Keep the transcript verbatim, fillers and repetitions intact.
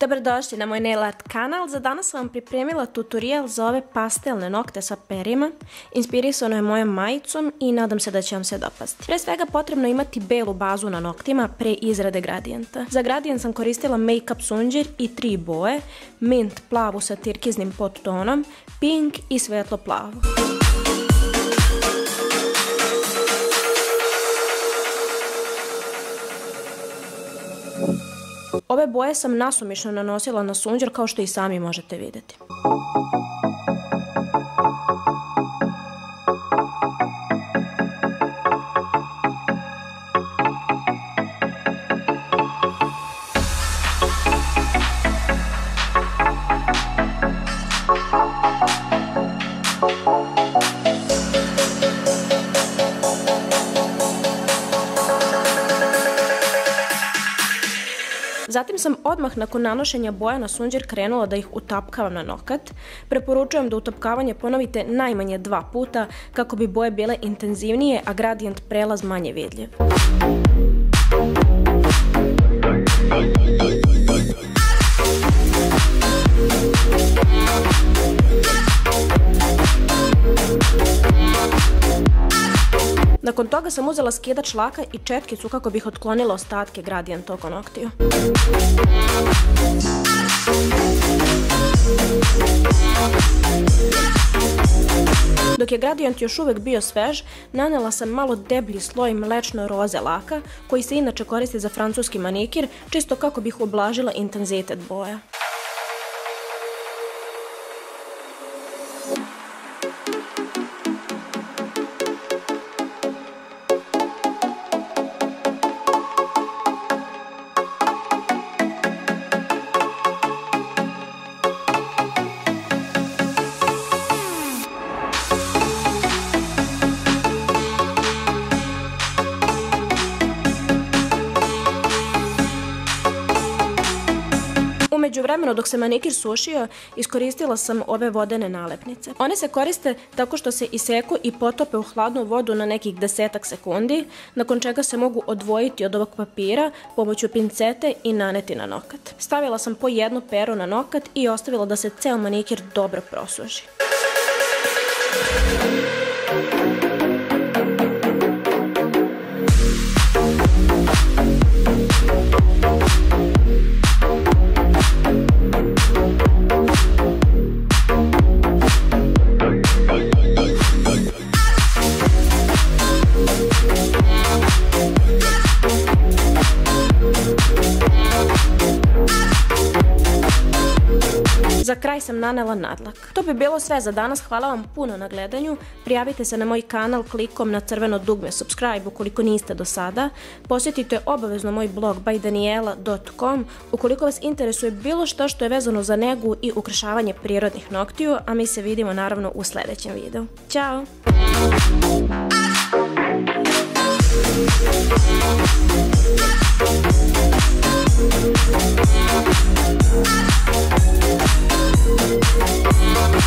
Dobrodošli na moj nail art kanal. Za danas sam vam pripremila tutorial za ove pastelne nokte sa perima. Inspirisano je mojom majicom i nadam se da će vam se dopasti. Pre svega potrebno imati belu bazu na noktima pre izrade gradijenta. Za gradijent sam koristila Make-up sunđer i tri boje, mint plavu sa tirkiznim podtonom, pink i svetlo plavu. Ove boje sam nasumično nanosila na sunđer kao što i sami možete vidjeti. Zatim sam odmah nakon nanošenja boja na sunđer krenula da ih utapkavam na nokat. Preporučujem da utapkavanje ponovite najmanje dva puta kako bi boje bile intenzivnije, a gradijent prelaz manje vidljiv. Nakon toga sam uzela skidač laka i četkicu kako bih otklonila ostatke gradijenta oko noktiju. Dok je gradijent još uvijek bio svež, nanela sam malo deblji sloj mlečno roze laka, koji se inače koristi za francuski manikir, čisto kako bih ublažila intenzitet boja. U međuvremenu dok se manikir sušio, iskoristila sam ove vodene nalepnice. One se koriste tako što se iseku i potope u hladnu vodu na nekih desetak sekundi, nakon čega se mogu odvojiti od ovog papira pomoću pincete i naneti na nokat. Stavila sam po jednu peru na nokat i ostavila da se ceo manikir dobro prosuši. Za kraj sam nanela nadlak. To bi bilo sve za danas, hvala vam puno na gledanju. Prijavite se na moj kanal klikom na crveno dugme subscribe ukoliko niste do sada. Posjetite obavezno moj blog by daniela dot com ukoliko vas interesuje bilo što što je vezano za negu i ukrašavanje prirodnih noktiju, a mi se vidimo naravno u sljedećem videu. Ćao! We'll be right back.